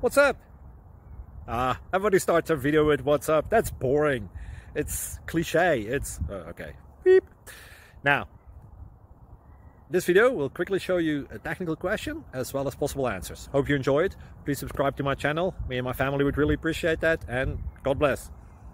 What's up? Everybody starts a video with what's up. That's boring. It's cliche. It's okay. Beep. Now, this video will quickly show you a technical question as well as possible answers. Hope you enjoy it. Please subscribe to my channel. Me and my family would really appreciate that, and God bless.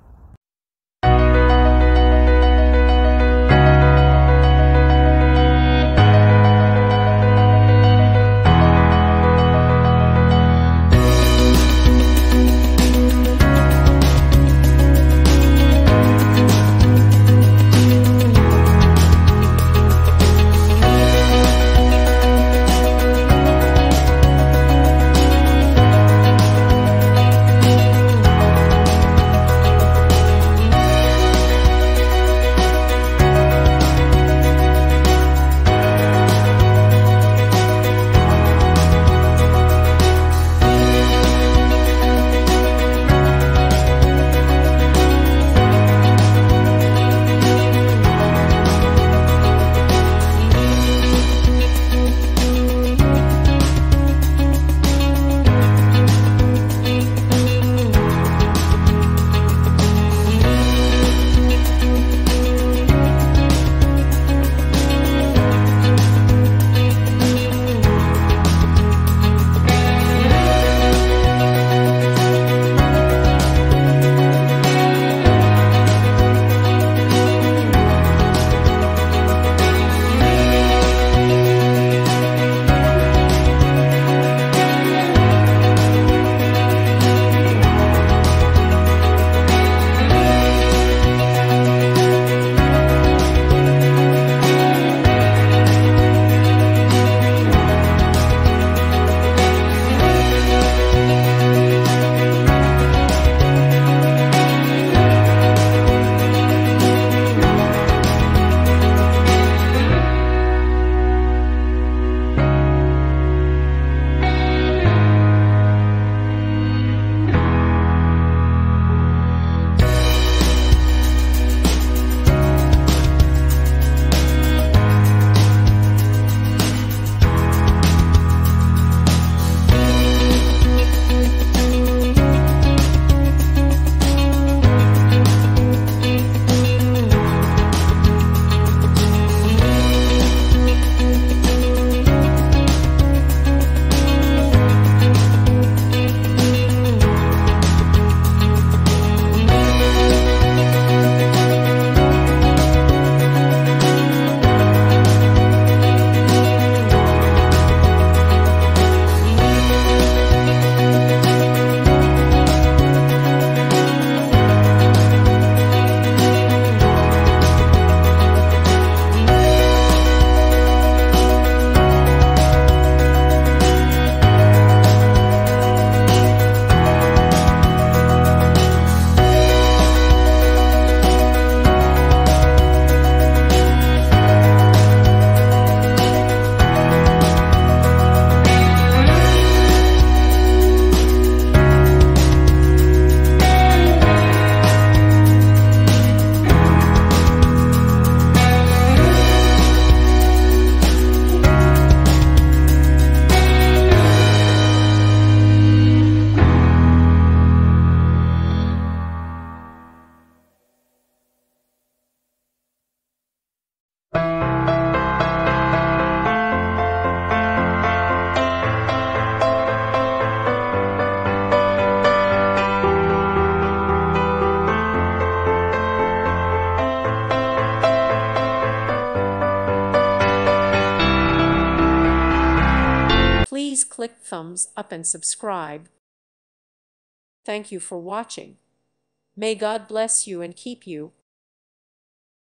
Please click thumbs up and subscribe. Thank you for watching. May God bless you and keep you.